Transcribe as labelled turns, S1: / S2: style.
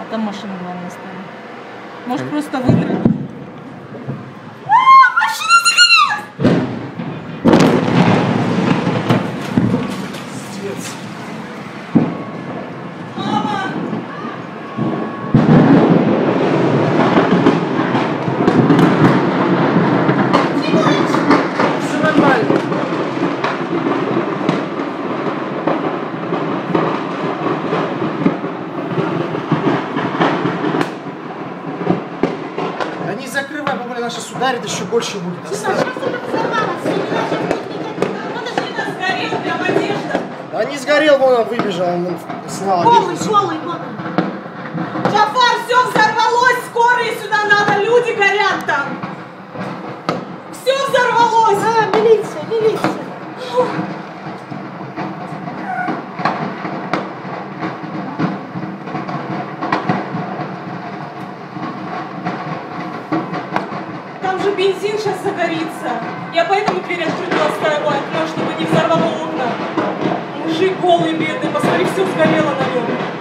S1: Там машина, главное, стоит. Может, просто выиграть.
S2: Да не закрывай, бабуля, она сейчас ударит, еще больше будет. Да не сгорел, вон он выбежал, он снял одежду.
S3: Джафар, все взорвалось, скорые сюда надо, люди горят там. Все взорвалось.
S4: А, милиция, милиция.
S3: Там же бензин сейчас загорится. Я поэтому дверь открыто оставила окно, чтобы не взорвало окна. Мужик голый, бедный, посмотри, все сгорело на нем.